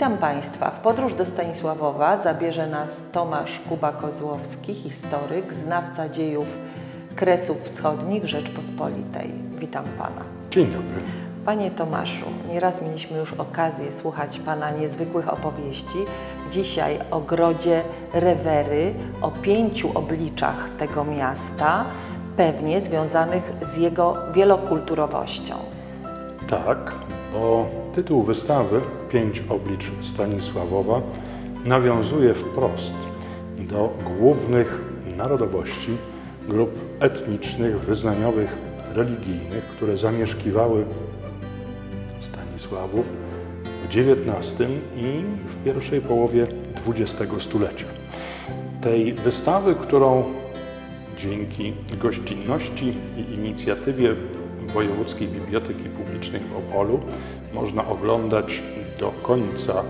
Witam Państwa. W podróż do Stanisławowa zabierze nas Tomasz Kuba-Kozłowski, historyk, znawca dziejów Kresów Wschodnich Rzeczpospolitej. Witam Pana. Dzień dobry. Panie Tomaszu, nieraz mieliśmy już okazję słuchać Pana niezwykłych opowieści. Dzisiaj o grodzie Rewery, o 5 obliczach tego miasta, pewnie związanych z jego wielokulturowością. Tak, bo tytuł wystawy 5 oblicz Stanisławowa nawiązuje wprost do głównych narodowości, grup etnicznych, wyznaniowych, religijnych, które zamieszkiwały Stanisławów w XIX i w pierwszej połowie XX stulecia. Tej wystawy, którą dzięki gościnności i inicjatywie Wojewódzkiej Biblioteki Publicznej w Opolu można oglądać do końca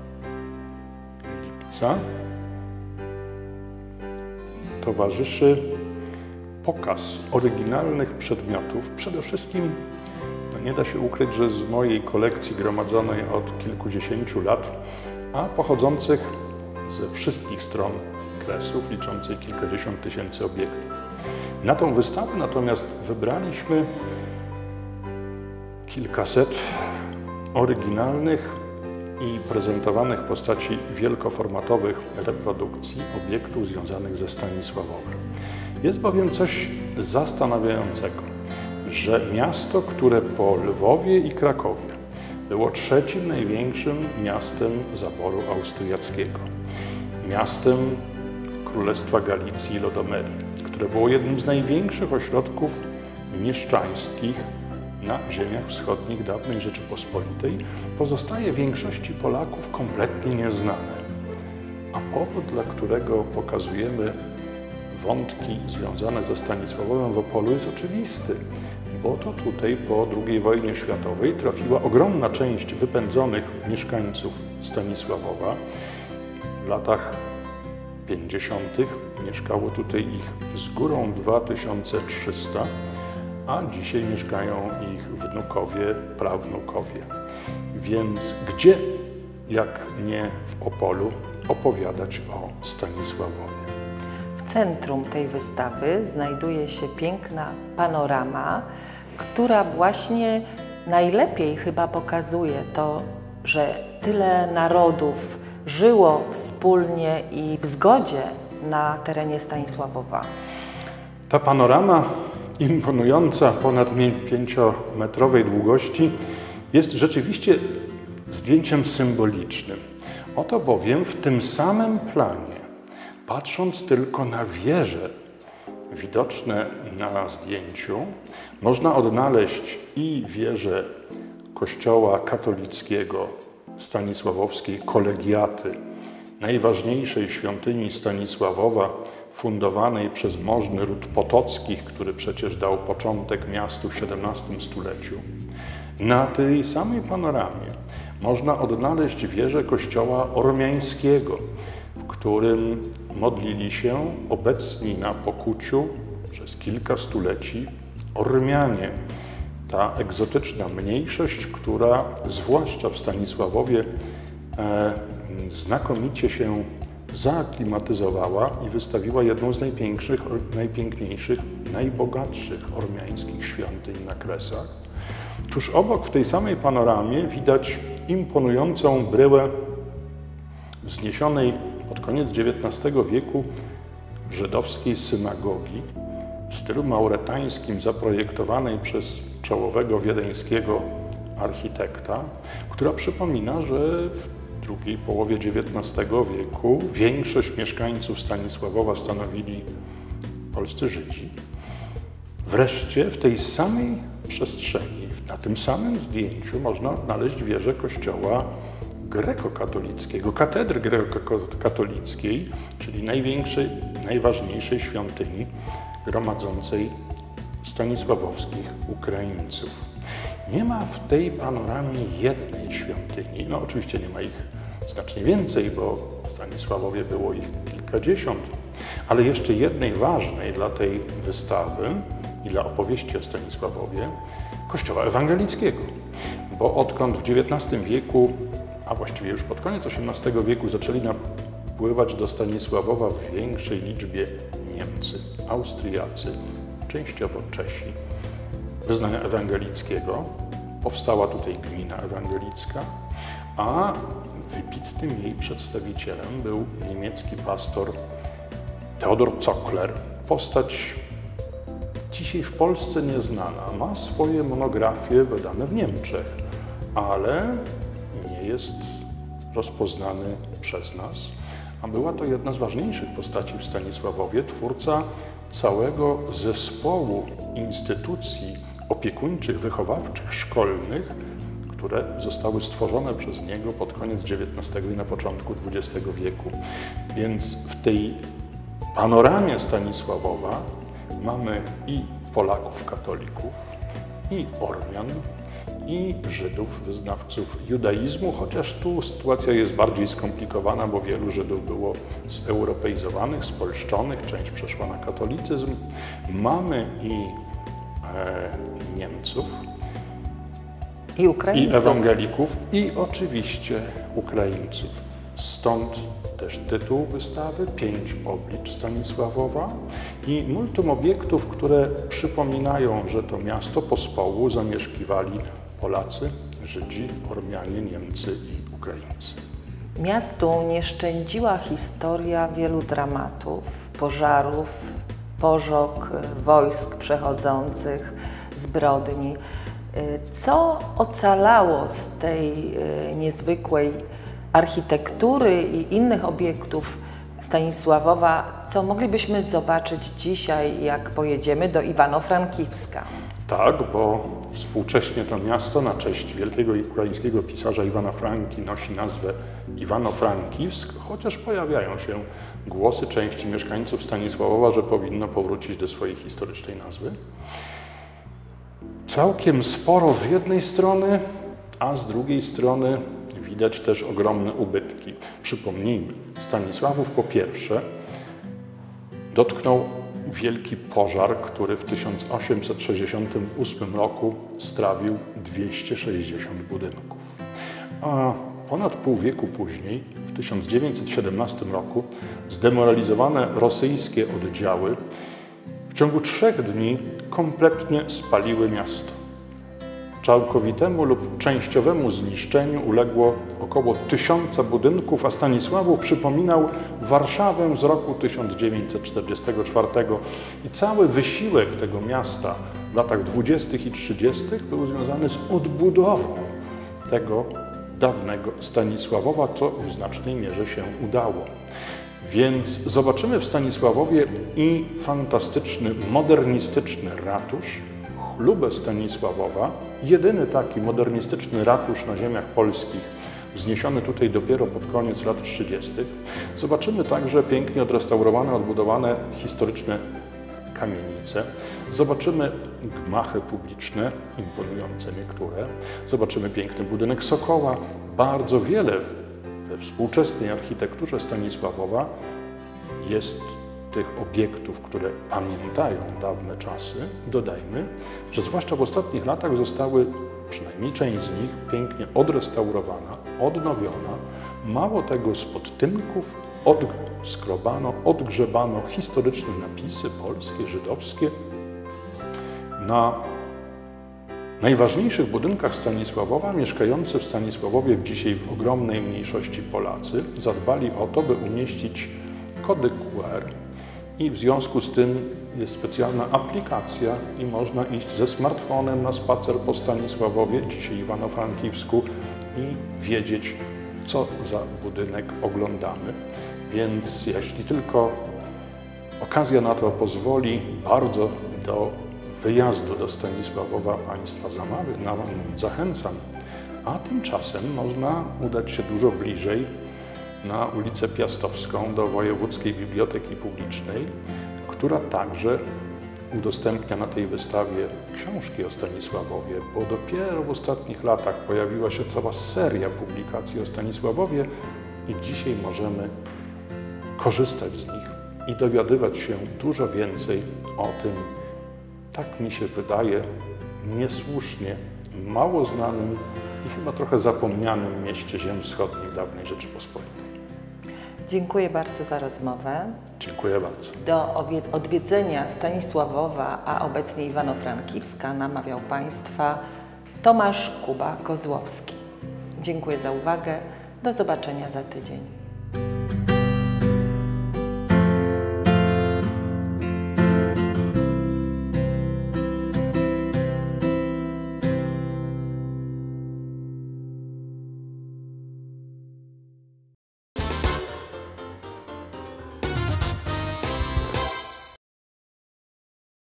lipca, towarzyszy pokaz oryginalnych przedmiotów. Przede wszystkim nie da się ukryć, że z mojej kolekcji gromadzonej od kilkudziesięciu lat, a pochodzących ze wszystkich stron Kresów, liczącej kilkadziesiąt tysięcy obiektów. Na tą wystawę natomiast wybraliśmy kilkaset oryginalnych i prezentowanych w postaci wielkoformatowych reprodukcji obiektów związanych ze Stanisławowem. Jest bowiem coś zastanawiającego, że miasto, które po Lwowie i Krakowie było trzecim największym miastem zaboru austriackiego, miastem Królestwa Galicji i Lodomerii, które było jednym z największych ośrodków mieszczańskich na ziemiach wschodnich dawnej Rzeczypospolitej, pozostaje większości Polaków kompletnie nieznane. A powód, dla którego pokazujemy wątki związane ze Stanisławowem w Opolu, jest oczywisty, bo to tutaj po II wojnie światowej trafiła ogromna część wypędzonych mieszkańców Stanisławowa. W latach 50. mieszkało tutaj ich z górą 2300, a dzisiaj mieszkają ich wnukowie, prawnukowie. Więc gdzie, jak nie w Opolu, opowiadać o Stanisławowie? W centrum tej wystawy znajduje się piękna panorama, która właśnie najlepiej chyba pokazuje to, że tyle narodów żyło wspólnie i w zgodzie na terenie Stanisławowa. Ta panorama, imponująca ponad 5-metrowej długości, jest rzeczywiście zdjęciem symbolicznym. Oto bowiem w tym samym planie, patrząc tylko na wieże widoczne na zdjęciu, można odnaleźć i wieżę kościoła katolickiego stanisławowskiej kolegiaty, najważniejszej świątyni Stanisławowa, fundowanej przez możny ród Potockich, który przecież dał początek miastu w XVII stuleciu. Na tej samej panoramie można odnaleźć wieżę kościoła ormiańskiego, w którym modlili się obecni na Pokuciu przez kilka stuleci Ormianie. Ta egzotyczna mniejszość, która zwłaszcza w Stanisławowie znakomicie się zaaklimatyzowała i wystawiła jedną z najpiękniejszych, najbogatszych ormiańskich świątyń na Kresach. Tuż obok w tej samej panoramie widać imponującą bryłę wzniesionej pod koniec XIX wieku żydowskiej synagogi w stylu mauretańskim, zaprojektowanej przez czołowego wiedeńskiego architekta, która przypomina, że w drugiej połowie XIX wieku większość mieszkańców Stanisławowa stanowili polscy Żydzi. Wreszcie w tej samej przestrzeni, na tym samym zdjęciu można odnaleźć wieżę kościoła grekokatolickiego, katedry grekokatolickiej, czyli największej, najważniejszej świątyni gromadzącej stanisławowskich Ukraińców. Nie ma w tej panoramie jednej świątyni, no oczywiście nie ma ich znacznie więcej, bo w Stanisławowie było ich kilkadziesiąt, ale jeszcze jednej ważnej dla tej wystawy i dla opowieści o Stanisławowie, kościoła ewangelickiego. Bo odkąd w XIX wieku a właściwie już pod koniec XVIII wieku zaczęli napływać do Stanisławowa w większej liczbie Niemcy, Austriacy, częściowo Czesi, wyznania ewangelickiego. Powstała tutaj gmina ewangelicka, a wybitnym jej przedstawicielem był niemiecki pastor Theodor Zockler. Postać dzisiaj w Polsce nieznana, ma swoje monografie wydane w Niemczech, ale nie jest rozpoznany przez nas, a była to jedna z ważniejszych postaci w Stanisławowie, twórca całego zespołu instytucji opiekuńczych, wychowawczych, szkolnych, które zostały stworzone przez niego pod koniec XIX i na początku XX wieku. Więc w tej panoramie Stanisławowa mamy i Polaków katolików, i Ormian, i Żydów, wyznawców judaizmu, chociaż tu sytuacja jest bardziej skomplikowana, bo wielu Żydów było zeuropeizowanych, spolszczonych, część przeszła na katolicyzm. Mamy i Niemców, i Ukraińców, i ewangelików, i oczywiście Ukraińców. Stąd też tytuł wystawy, 5 oblicz Stanisławowa i multum obiektów, które przypominają, że to miasto pospołu zamieszkiwali Polacy, Żydzi, Ormianie, Niemcy i Ukraińcy. Miastu nie szczędziła historia wielu dramatów, pożarów, pożog, wojsk przechodzących, zbrodni. Co ocalało z tej niezwykłej architektury i innych obiektów Stanisławowa, co moglibyśmy zobaczyć dzisiaj, jak pojedziemy do Iwano-Frankiwska? Tak, bo współcześnie to miasto na cześć wielkiego ukraińskiego pisarza Iwana Franki nosi nazwę Iwano-Frankiwsk, chociaż pojawiają się głosy części mieszkańców Stanisławowa, że powinno powrócić do swojej historycznej nazwy. Całkiem sporo z jednej strony, a z drugiej strony widać też ogromne ubytki. Przypomnijmy, Stanisławów po pierwsze dotknął wielki pożar, który w 1868 roku strawił 260 budynków. A ponad pół wieku później, w 1917 roku, zdemoralizowane rosyjskie oddziały w ciągu 3 dni kompletnie spaliły miasto. Całkowitemu lub częściowemu zniszczeniu uległo około 1000 budynków, a Stanisławów przypominał Warszawę z roku 1944 i cały wysiłek tego miasta w latach 20. i 30. był związany z odbudową tego dawnego Stanisławowa, co w znacznej mierze się udało. Więc zobaczymy w Stanisławowie i fantastyczny, modernistyczny ratusz, chlubę Stanisławowa, jedyny taki modernistyczny ratusz na ziemiach polskich, wzniesiony tutaj dopiero pod koniec lat 30. Zobaczymy także pięknie odrestaurowane, odbudowane historyczne kamienice. Zobaczymy gmachy publiczne, imponujące niektóre. Zobaczymy piękny budynek Sokoła. Bardzo wiele we współczesnej architekturze Stanisławowa jest tych obiektów, które pamiętają dawne czasy. Dodajmy, że zwłaszcza w ostatnich latach zostały, przynajmniej część z nich, pięknie odrestaurowana, odnowiona. Mało tego, z podtynków odskrobano, odgrzebano historyczne napisy polskie, żydowskie. Na najważniejszych budynkach Stanisławowa mieszkający w Stanisławowie dzisiaj w ogromnej mniejszości Polacy zadbali o to, by umieścić kody QR i w związku z tym jest specjalna aplikacja i można iść ze smartfonem na spacer po Stanisławowie, dzisiaj Iwano-Frankiwsku i wiedzieć, co za budynek oglądamy. Więc jeśli tylko okazja na to pozwoli, bardzo do wyjazdu do Stanisławowa Państwa zachęcam. A tymczasem można udać się dużo bliżej na ulicę Piastowską do Wojewódzkiej Biblioteki Publicznej, która także udostępnia na tej wystawie książki o Stanisławowie, bo dopiero w ostatnich latach pojawiła się cała seria publikacji o Stanisławowie i dzisiaj możemy korzystać z nich i dowiadywać się dużo więcej o tym, tak mi się wydaje, niesłusznie mało znanym i chyba trochę zapomnianym mieście ziem wschodnich dawnej Rzeczypospolitej. Dziękuję bardzo za rozmowę. Dziękuję bardzo. Do odwiedzenia Stanisławowa, a obecnie Iwano-Frankiwska namawiał Państwa Tomasz Kuba-Kozłowski. Dziękuję za uwagę. Do zobaczenia za tydzień.